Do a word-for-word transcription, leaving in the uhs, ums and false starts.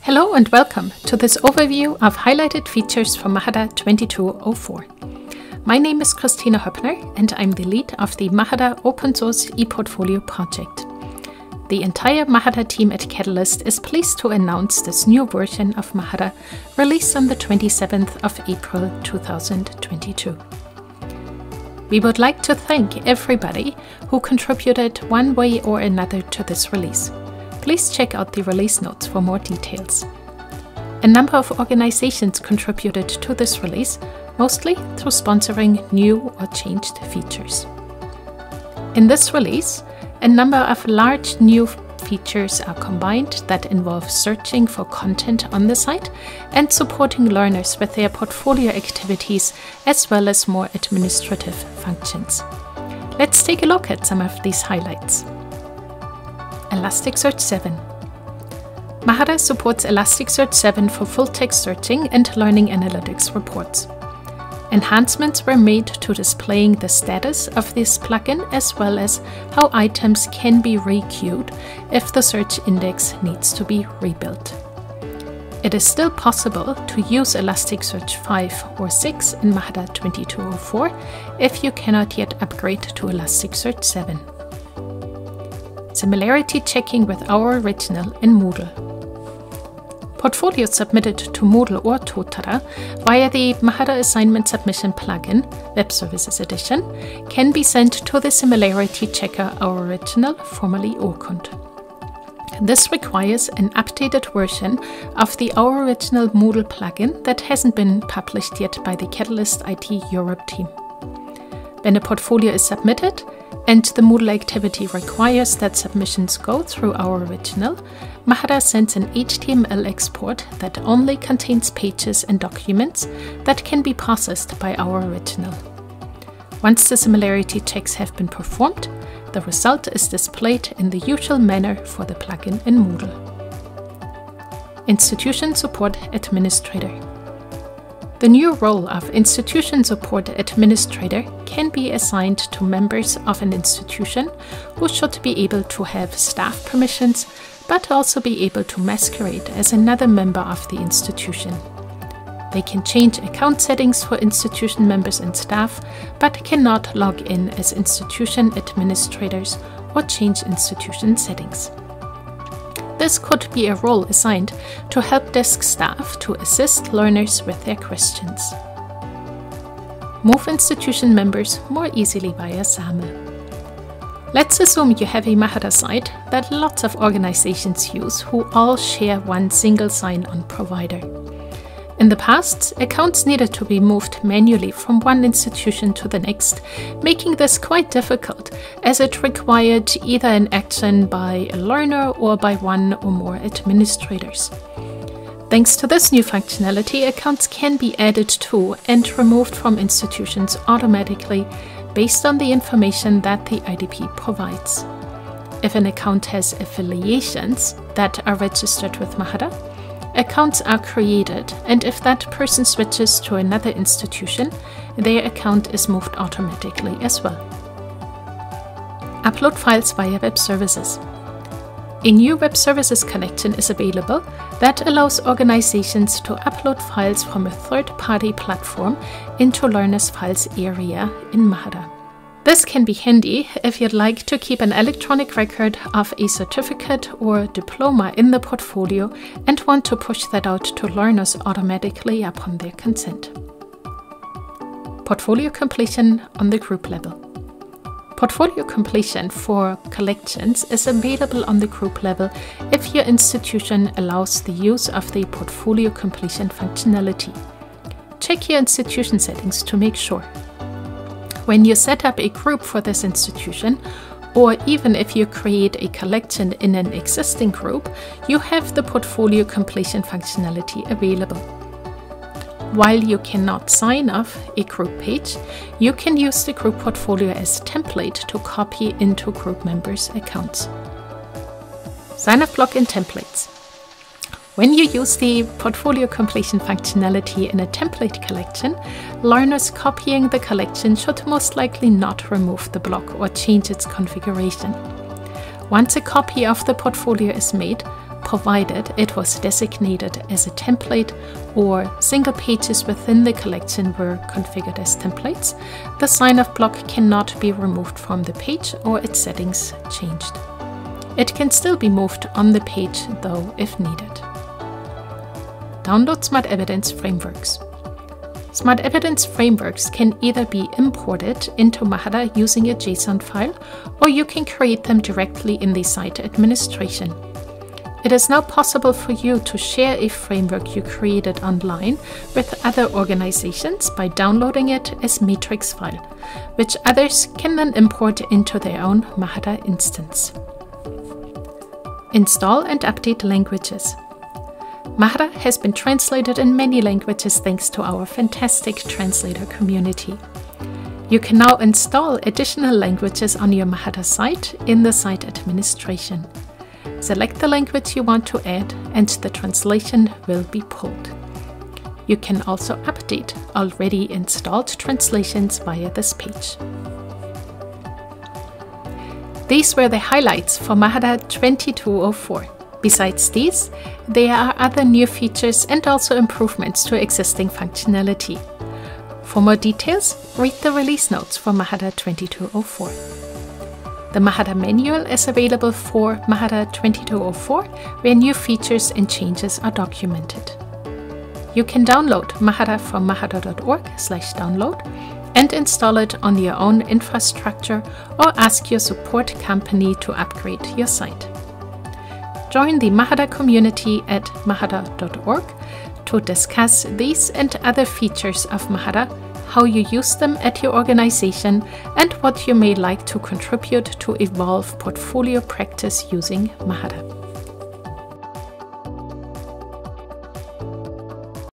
Hello and welcome to this overview of highlighted features from Mahara twenty-two oh four. My name is Christina Höppner and I'm the lead of the Mahara open source ePortfolio project. The entire Mahara team at Catalyst is pleased to announce this new version of Mahara released on the twenty-seventh of April two thousand twenty-two. We would like to thank everybody who contributed one way or another to this release. Please check out the release notes for more details. A number of organizations contributed to this release, mostly through sponsoring new or changed features. In this release, a number of large new features are combined that involve searching for content on the site and supporting learners with their portfolio activities as well as more administrative functions. Let's take a look at some of these highlights. Elasticsearch seven. Mahara supports Elasticsearch seven for full-text searching and learning analytics reports. Enhancements were made to displaying the status of this plugin as well as how items can be re-queued if the search index needs to be rebuilt. It is still possible to use Elasticsearch five or six in Mahara twenty-two oh four if you cannot yet upgrade to Elasticsearch seven. Similarity checking with our original in Moodle. Portfolios submitted to Moodle or Totara via the Mahara Assignment Submission plugin, Web Services Edition, can be sent to the Similarity checker Our Original, formerly Urkund. This requires an updated version of the Our Original Moodle plugin that hasn't been published yet by the Catalyst I T Europe team. When a portfolio is submitted, and the Moodle activity requires that submissions go through Our Original, Mahara sends an H T M L export that only contains pages and documents that can be processed by Our Original. Once the similarity checks have been performed, the result is displayed in the usual manner for the plugin in Moodle. Institution Support Administrator. The new role of Institution Support Administrator can be assigned to members of an institution who should be able to have staff permissions, but also be able to masquerade as another member of the institution. They can change account settings for institution members and staff, but cannot log in as institution administrators or change institution settings. This could be a role assigned to help desk staff to assist learners with their questions. Move institution members more easily via SAML. Let's assume you have a Mahara site that lots of organizations use who all share one single sign-on provider. In the past, accounts needed to be moved manually from one institution to the next, making this quite difficult as it required either an action by a learner or by one or more administrators. Thanks to this new functionality, accounts can be added to and removed from institutions automatically based on the information that the I D P provides. If an account has affiliations that are registered with Mahara, accounts are created, and if that person switches to another institution, their account is moved automatically as well. Upload files via web services. A new web services connection is available that allows organizations to upload files from a third-party platform into Learner's Files area in Mahara. This can be handy if you'd like to keep an electronic record of a certificate or diploma in the portfolio and want to push that out to learners automatically upon their consent. Portfolio completion on the group level. Portfolio completion for collections is available on the group level if your institution allows the use of the portfolio completion functionality. Check your institution settings to make sure. When you set up a group for this institution, or even if you create a collection in an existing group, you have the portfolio completion functionality available. While you cannot sign off a group page, you can use the group portfolio as a template to copy into group members' accounts. Sign-off block and templates. When you use the portfolio completion functionality in a template collection, learners copying the collection should most likely not remove the block or change its configuration. Once a copy of the portfolio is made, provided it was designated as a template or single pages within the collection were configured as templates, the sign-off block cannot be removed from the page or its settings changed. It can still be moved on the page though if needed. Download Smart Evidence frameworks. Smart Evidence frameworks can either be imported into Mahara using a JSON file, or you can create them directly in the site administration. It is now possible for you to share a framework you created online with other organizations by downloading it as matrix file, which others can then import into their own Mahara instance. Install and update languages. Mahara has been translated in many languages thanks to our fantastic translator community. You can now install additional languages on your Mahara site in the site administration. Select the language you want to add and the translation will be pulled. You can also update already installed translations via this page. These were the highlights for Mahara twenty-two oh four. Besides these, there are other new features and also improvements to existing functionality. For more details, read the release notes for Mahara twenty-two oh four. The Mahara manual is available for Mahara twenty-two oh four, where new features and changes are documented. You can download Mahara from mahara dot org slash download and install it on your own infrastructure or ask your support company to upgrade your site. Join the Mahara community at mahara dot org to discuss these and other features of Mahara, how you use them at your organization, and what you may like to contribute to evolve portfolio practice using Mahara.